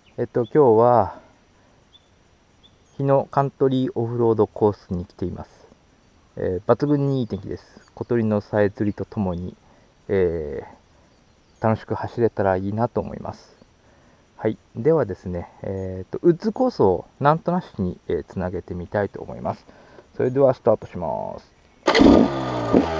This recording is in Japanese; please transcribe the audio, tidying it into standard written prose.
今日は日野カントリーオフロードコースに来ています。抜群にいい天気です。小鳥のさえずりとともに、楽しく走れたらいいなと思います。はい、ではですね、ウッズコースをなんとなしに、つなげてみたいと思います。それではスタートします。